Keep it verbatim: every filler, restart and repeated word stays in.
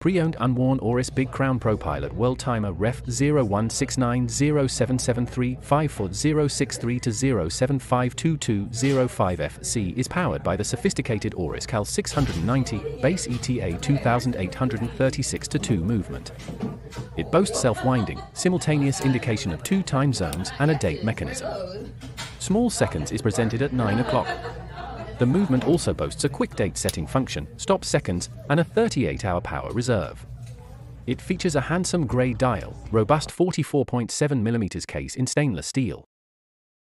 Pre-owned unworn Oris Big Crown ProPilot Worldtimer Ref zero one six nine zero seven seven three five four zero six three to zero seven five two two zero five F C is powered by the sophisticated Oris Cal six ninety base E T A two eight three six to two movement. It boasts self-winding, simultaneous indication of two time zones and a date mechanism. Small seconds is presented at nine o'clock. The movement also boasts a quick date setting function, stop seconds, and a thirty-eight hour power reserve. It features a handsome grey dial, robust forty-four point seven millimeter case in stainless steel.